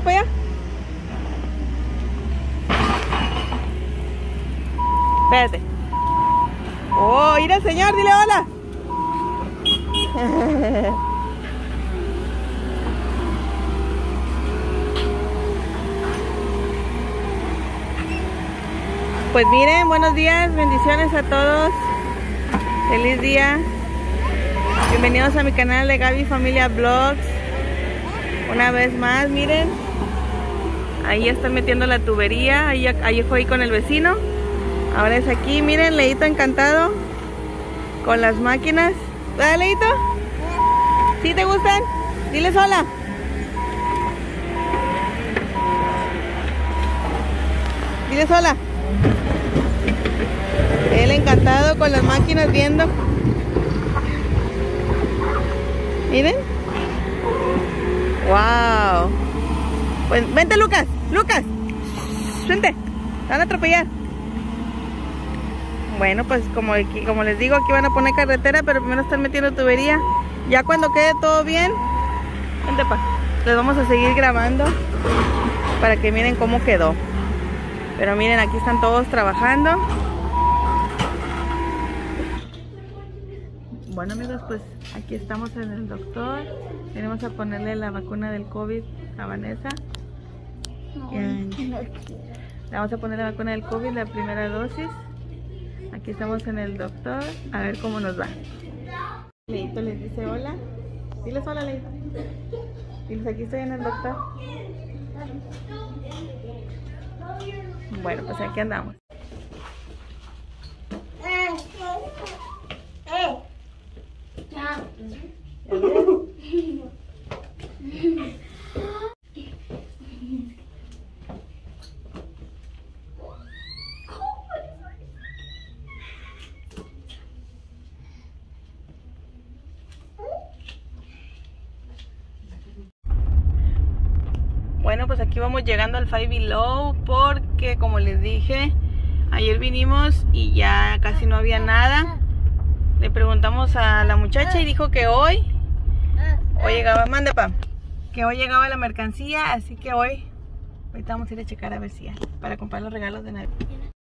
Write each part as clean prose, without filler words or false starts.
para allá. Espérate. Oh, mira señor, dile hola. Pues miren, buenos días, bendiciones a todos. Feliz día. Bienvenidos a mi canal de Gaby Familia Vlogs. Una vez más, miren. Ahí ya están metiendo la tubería. Ahí fue ahí con el vecino. Ahora es aquí, miren, Leito encantado con las máquinas. ¿Verdad, Leito? ¿Sí te gustan? Diles hola. Diles hola. Él encantado con las máquinas viendo. Miren. Wow. Pues vente, Lucas. Lucas. Vente. Te van a atropellar. Bueno, pues como les digo, aquí van a poner carretera, pero primero están metiendo tubería. Ya cuando quede todo bien, vente pa, les vamos a seguir grabando para que miren cómo quedó. Pero miren, aquí están todos trabajando. Bueno amigos, pues aquí estamos en el doctor. Venimos a ponerle la vacuna del COVID a Vanessa. Le vamos a poner la vacuna del COVID, la primera dosis. Aquí estamos en el doctor, a ver cómo nos va. Leito les dice hola. Diles hola, Leito. Diles, aquí estoy en el doctor. Bueno, pues aquí andamos. Bueno, pues aquí vamos llegando al Five Below porque, como les dije, ayer vinimos y ya casi no había nada. Le preguntamos a la muchacha y dijo que hoy llegaba, mande pa, que hoy llegaba la mercancía, así que ahorita vamos a ir a checar a ver si hay para comprar los regalos de Navidad.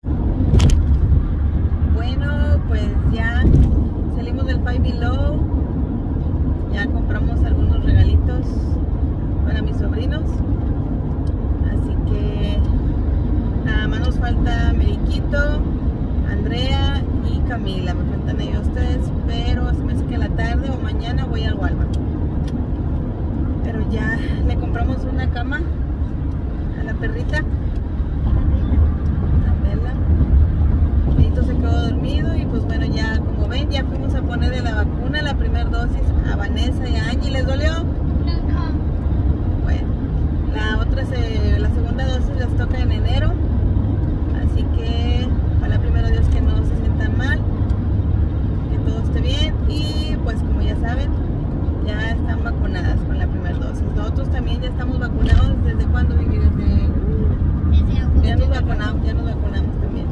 Bueno, pues ya salimos del Five Below, ya compramos algunos regalitos para mis sobrinos. Que nada más nos falta Meriquito, Andrea y Camila. Me faltan ellos tres, pero se me hace que a la tarde o mañana voy al Walmart. Pero ya le compramos una cama a la perrita, a Bella. Leito se quedó dormido y pues bueno, ya como ven, ya fuimos a ponerle la vacuna, la primera dosis a Vanessa y a Angie. ¿Les dolió? Bueno, la segunda dosis les toca en enero, así que ojalá primero Dios que no se sientan mal, que todo esté bien. Y pues como ya saben, ya están vacunadas con la primera dosis. Nosotros también ya estamos vacunados. ¿Desde cuándo, Vivi? Desde agosto. Ya nos vacunamos también.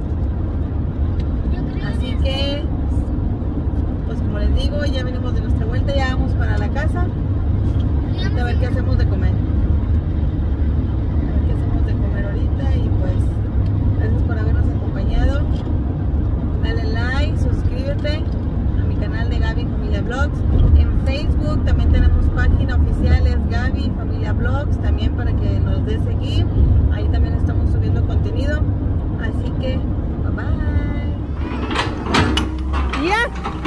Así que pues como les digo, ya venimos de nuestra vuelta, ya vamos para la casa a ver qué hacemos de comer. Y pues gracias por habernos acompañado. Dale like, suscríbete a mi canal de Gaby Familia Vlogs. En Facebook también tenemos página oficial, es Gaby Familia Vlogs, también para que nos des seguir. Ahí también estamos subiendo contenido. Así que bye bye. ¡Ya!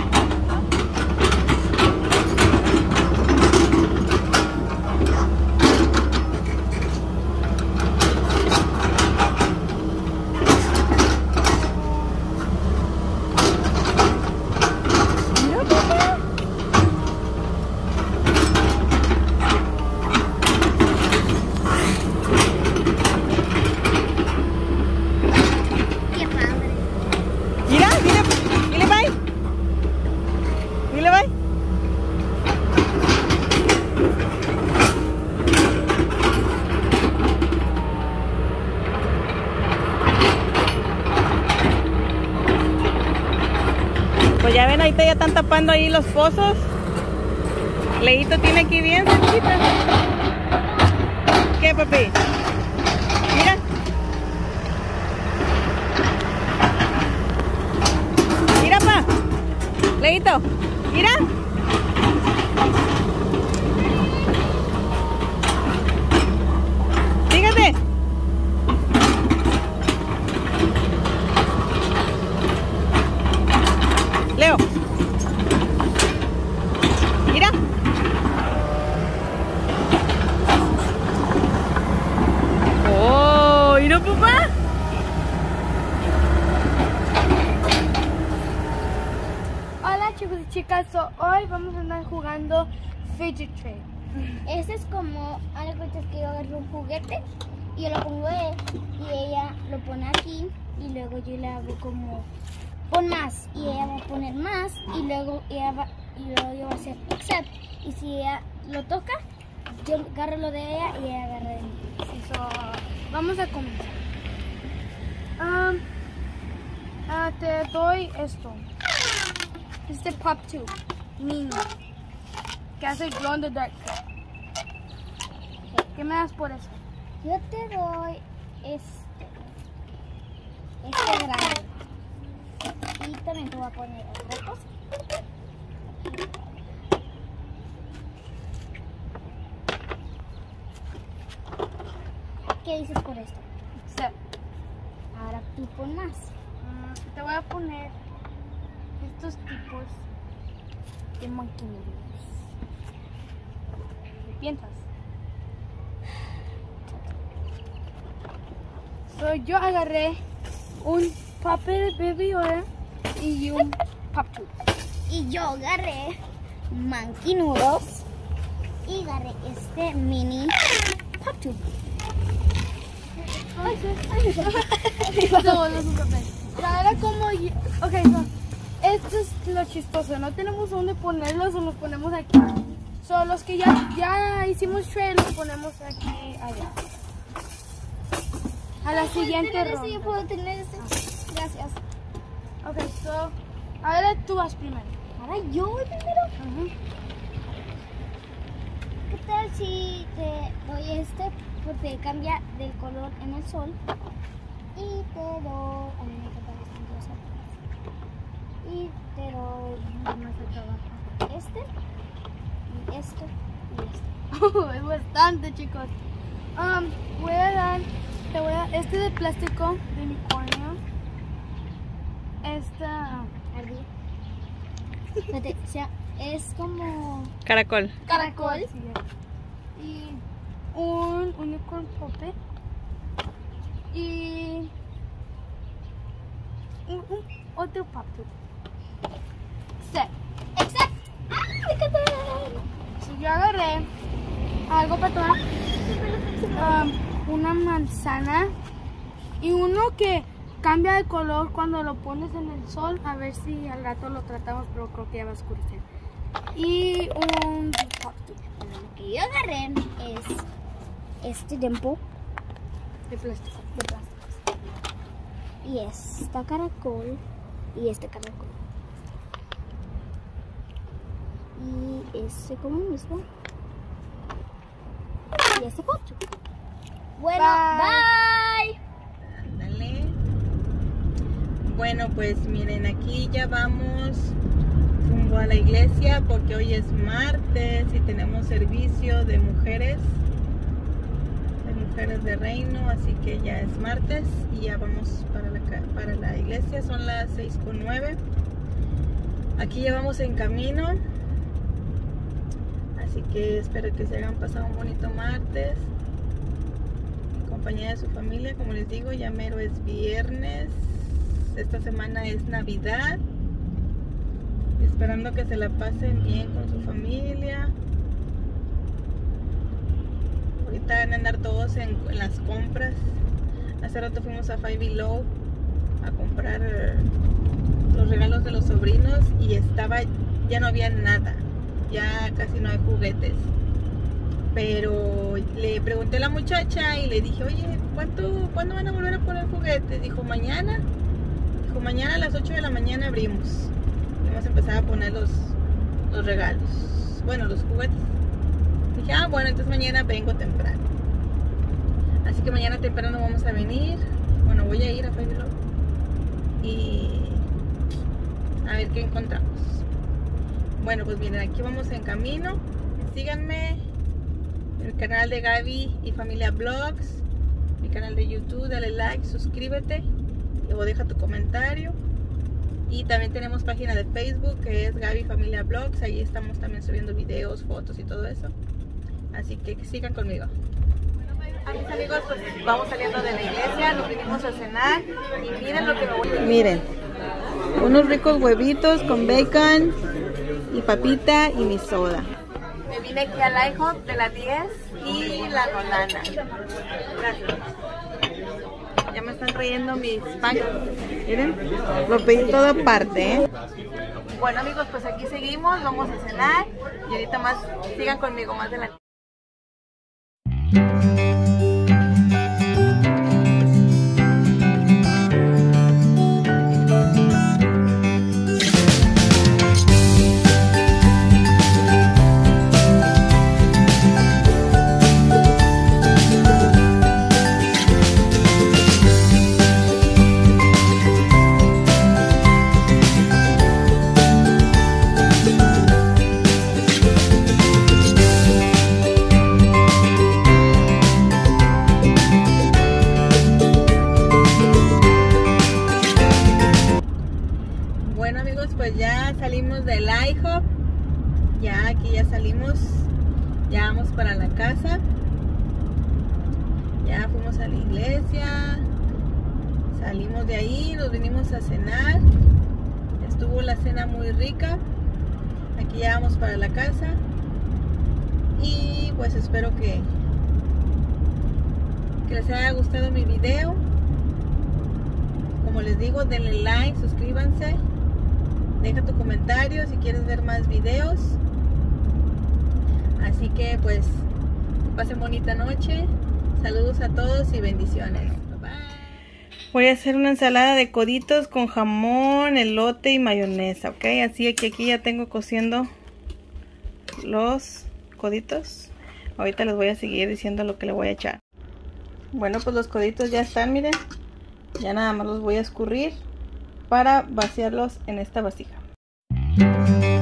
Pues ya ven, ahorita ya están tapando ahí los pozos. Leito tiene aquí bien cerquita. ¿Qué papi. Mira. Mira, pa. Leito. Mira. Fíjate. Leo. Mira. Oh, ¿y no, papá? Hola chicos y chicas, hoy vamos a andar jugando Fidget Train. Este es como algo que yo agarro un juguete y yo lo pongo y ella lo pone aquí y luego yo le hago como pon más y ella va a poner más y luego yo voy a hacer accept y si ella lo toca yo agarro lo de ella y ella agarra de mí. Vamos a comenzar. Te doy esto. Este Pop Tube niño que hace glow in the dark. ¿Qué me das por eso? Yo te doy este grande y también te voy a poner otra cosa. ¿Qué dices por esto? Accept. Ahora tú pon más. Te voy a poner estos tipos de monkey noodles. ¿Qué piensas? Yo agarré un papel Baby Yoda y un Pop Tube. Y yo agarré monkey noodles y agarré este mini Pop Tube. Ahora como esto es lo chistoso, no tenemos dónde ponerlos o los ponemos aquí. Los que ya hicimos trade los ponemos aquí allá. A la siguiente ronda. Yo puedo tener este. Gracias. Ok, ahora tú vas primero. Ahora yo voy primero. ¿Qué tal si te doy este? Porque cambia del color en el sol. Y te doy. A mí me encanta este. Y te doy más acá abajo. Este. Y esto. Y este. Es bastante, chicos. Te voy a dar este de plástico de unicornio. Esta Ardilla. Espérate, es como Caracol. caracol. Y un unicorn puppet. Y un otro pop tube. Set. Exacto. ¡Ah, me encanta! Si yo agarré algo para tomar, una manzana y uno que cambia de color cuando lo pones en el sol, a ver si al rato lo tratamos, pero creo que ya va a oscurecer. Y un pop tube Lo que yo agarré es este tiempo de plástico. y esta caracol y este caracol y este como el mismo y este pocho. Bueno, bye. Ándale. Bueno, pues miren, aquí ya vamos rumbo a la iglesia porque hoy es martes y tenemos servicio de mujeres de reino, así que ya es martes y ya vamos para la iglesia. Son las 6:09. Aquí ya vamos en camino, así que espero que se hayan pasado un bonito martes en compañía de su familia. Como les digo, ya mero es viernes, esta semana es Navidad, esperando que se la pasen bien con su familia. Ahorita van a andar todos en las compras. Hace rato fuimos a Five Below a comprar los regalos de los sobrinos y ya no había nada, ya casi no hay juguetes. Pero le pregunté a la muchacha y le dije, oye, ¿cuándo van a volver a poner juguetes? Dijo, mañana. Dijo, mañana a las 8 de la mañana abrimos. Y vamos a empezar a poner los regalos. Bueno, los juguetes. Dije, bueno, entonces mañana vengo temprano. que mañana temprano vamos a venir. Bueno, voy a ir a Pueblo y a ver qué encontramos. Bueno, pues miren, aquí vamos en camino. Síganme en el canal de Gaby y Familia Vlogs, mi canal de YouTube. Dale like, suscríbete, luego deja tu comentario. Y también tenemos página de Facebook que es Gaby Familia Vlogs. Ahí estamos también subiendo videos, fotos y todo eso. Así que sigan conmigo. Bueno, mis amigos, pues vamos saliendo de la iglesia, nos vinimos a cenar y miren lo que me voy a... Miren, unos ricos huevitos con bacon y papita y mi soda. Me vine aquí al IHOP de la 10 y la Rolana. Gracias. Ya me están trayendo mis pancakes. Miren, lo pedí todo aparte, ¿eh? Bueno amigos, pues aquí seguimos, vamos a cenar y ahorita más, sigan conmigo más adelante. Bueno amigos, pues ya salimos del IHOP. Ya aquí ya salimos. Ya vamos para la casa. Ya fuimos a la iglesia. Salimos de ahí, nos vinimos a cenar. Estuvo la cena muy rica. Aquí ya vamos para la casa. Y pues espero que les haya gustado mi video. Como les digo, denle like, suscríbanse. Deja tu comentario si quieres ver más videos. Así que pues pasen bonita noche. Saludos a todos y bendiciones. Bye. Voy a hacer una ensalada de coditos con jamón, elote y mayonesa, ¿ok? Así que aquí ya tengo cociendo los coditos. Ahorita les voy a seguir diciendo lo que le voy a echar. Bueno, pues los coditos ya están, miren. Ya nada más los voy a escurrir para vaciarlos en esta vasija.